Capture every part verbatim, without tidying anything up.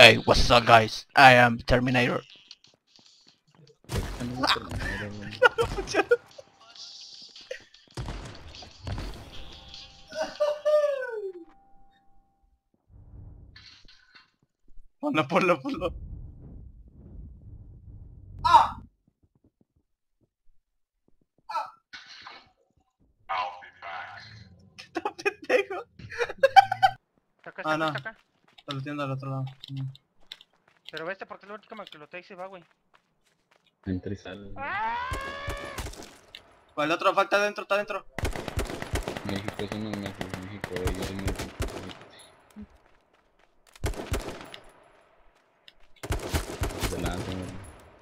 Hey, what's up guys? I am Terminator. Ponlo, ponlo, ponlo. ¡Ah! ¡Ah! ¡Qué tan pendejo! Acá, Ah, está, no. está acá. Está metiendo al otro lado. Pero este porque es la última que lo trae y se va, güey. Entra y sale. ¿Cuál el otro? Falta adentro, está adentro. México, somos México, México, yo soy México. Delante, güey.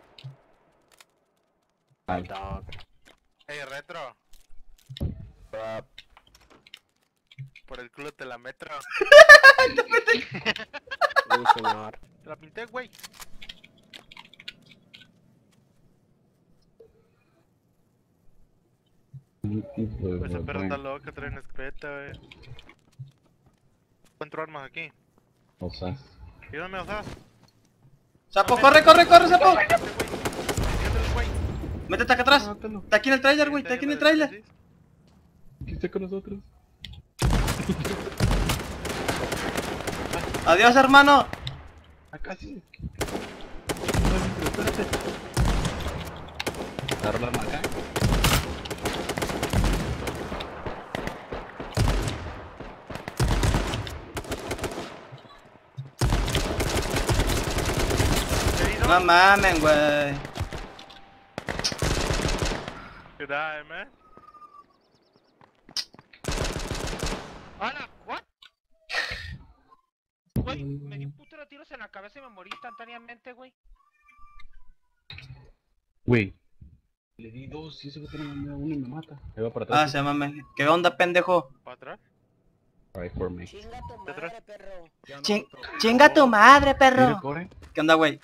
Ay, Dog. Hey, retro. Por el culo te la metro. Sí, señor. Te la pinté, güey. Pues ese perro está loco, trae una escopeta, wey. Encuentro armas aquí. Osas. Ayúdame, Osas. ¡Sapo, corre, corre, corre, sapo! Métele, güey. Métete acá atrás. Mátalo. Está aquí en el trailer, güey, está aquí en el trailer. Aquí está con nosotros. Adiós, hermano. Acá sí. Agarro la arma acá. No mamen, güey. You die, man. ¡Hala! ¿What? Güey, me di un putero de tiros en la cabeza y me morí instantáneamente, güey. Güey. Le di dos y ese güey tiene uno y me mata. Ahí va para Ah, atrás. se mamen. ¿Qué onda, pendejo? ¿Para atrás? Right for me. Chinga tu Detrás. madre, perro. Chin- chinga tu madre, Mire, perro. corre. ¿Qué onda, güey?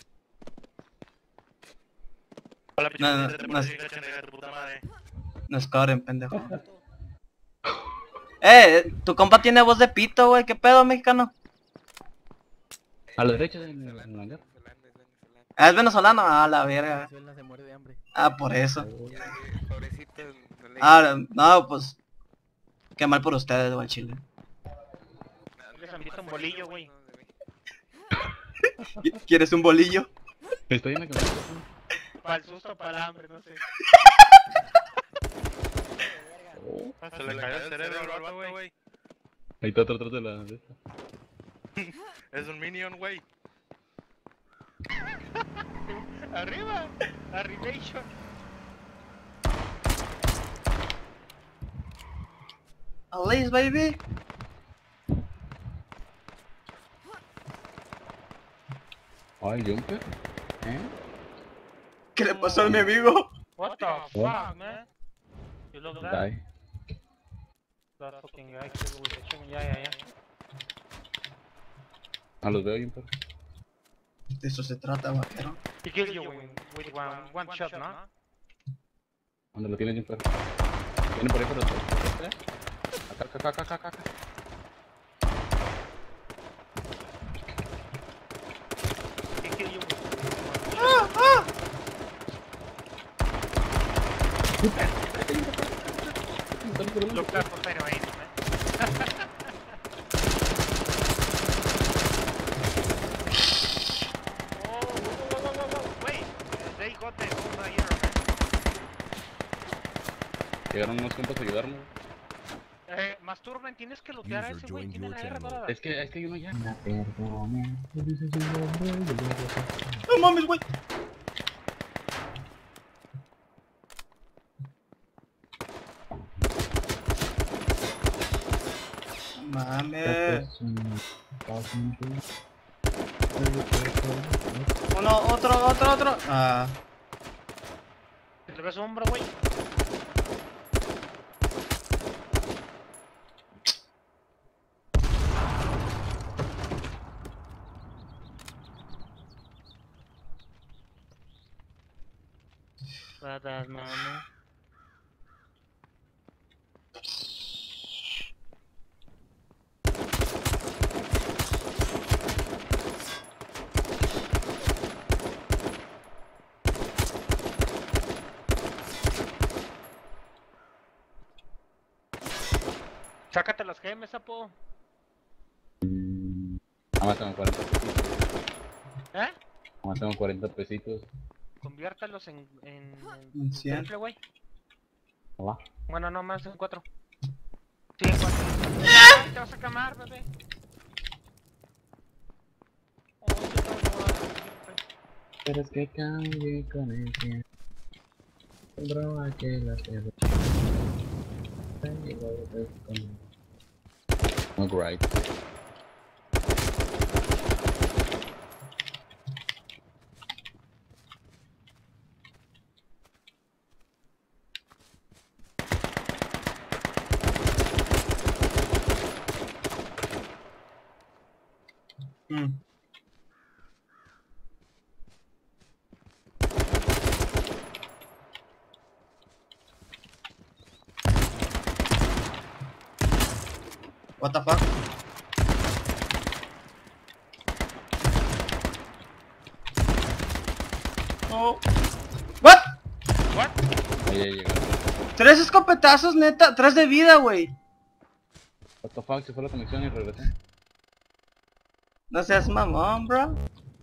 Hola, No, no, pichón, no. tu puta madre. No escoren, pendejo. Eh, tu compa tiene voz de pito, güey. ¿Qué pedo, mexicano? A la derecha en el en el hangar. Ah, es venezolano. Ah, la verga. Venezuela se muere de hambre. Ah, por eso. Pobrecito. no le- Ah, no, pues. Qué mal por ustedes, güey, chile. Les han visto un bolillo, güey. ¿Quieres un bolillo? Estoy en la cabeza. Para el susto, para el hambre, no sé. Ah, se le cayó el cerebro al vato, güey. Ahí está atrás de la de esta. Es un minion, güey. ¡Arriba! ¡Arrivation! Alice, baby. Ay, Junker. ¿Eh? ¿Qué le pasó a mi amigo? What the fuck, man? You look that? Die. That fucking guy killed with the chicken. Ya, ya, ya. Ah, los veo, Junker. De eso se trata, vaquero. He killed you with, with one, one shot, ¿no? ¿Dónde lo tiene Junker? Viene por ahí por atrás. Acá, acá, acá, acá, acá, acá. He killed you with ¡Ah, ah! Look that for heroin, man. Oh, whoa, whoa, whoa, whoa, whoa. Wait, they got the whole hero, man. Llegaron unos compas a ayudarnos. Eh, Masturben, tienes que lootear a ese güey, tiene la R dorada. Es que, es que hay uno ya. No mames, güey. No mames. Uno, otro, otro, otro. Ah. ¿Le ves hombro, güey? Badass, mami. Sácate las gemes, sapo. Nada más tengo cuarenta pesitos. ¿Eh? Nada más tengo cuarenta pesitos. Conviértalos en... en... En cien. triple, güey. ¿No va? Bueno, no, más en cuatro. Sí, en cuatro. Ay, te vas a quemar, bebé. Oh, yo te voy a dar siempre. Pero es que cambie con el tiempo. Broma que la tierra. Not right. Mm. What the fuck? Oh. What? What? Ahí ya llegaron. Tres escopetazos, neta. Tres de vida, güey. What the fuck, se fue la conexión y regresé. No seas mamón, bro.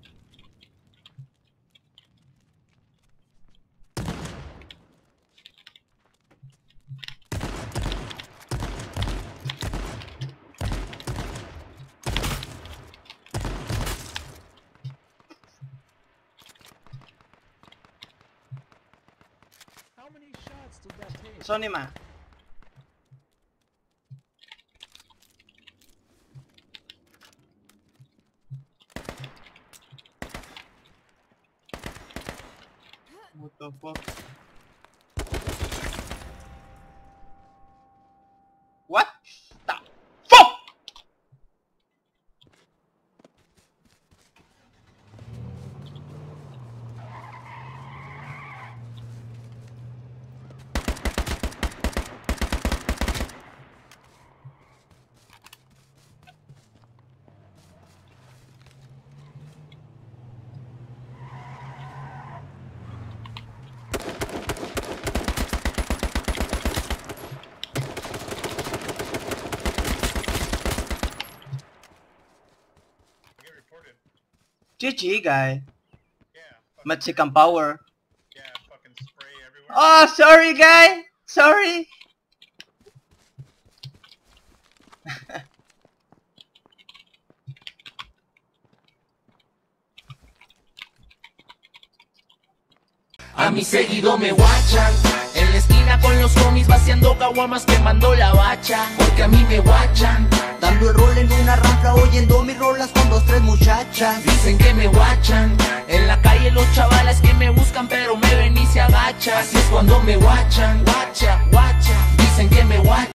Sonima. What the fuck? What the fuck? G G, guy. Yeah, fucking, Mexican power. yeah, fucking spray everywhere. Oh, sorry, guy. Sorry. A mi seguido me guachan en la esquina con los homies vaciando caguamas quemando la bacha. Porque a mí me guachan dando el rol en una rampa oyendo mis rolas con dos tres muchachas. Dicen que me guachan en la calle los chavales que me buscan pero me ven y se agachan. Así es cuando me guachan, guacha, guacha. Dicen que me guachan.